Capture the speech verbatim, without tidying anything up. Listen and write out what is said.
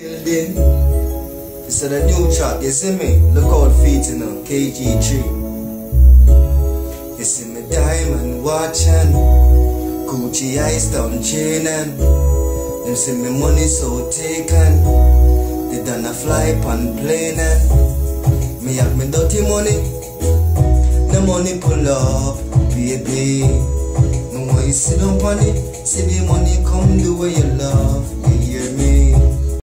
Building. This is a new track, you see me? Look out feet in a K G three. You see me diamond watching, Gucci ice down chaining. You see me money so taken, they done a fly pan plane. Me have me dirty money, the money pull up, baby. No one you sit down on it, see the money come do what you love.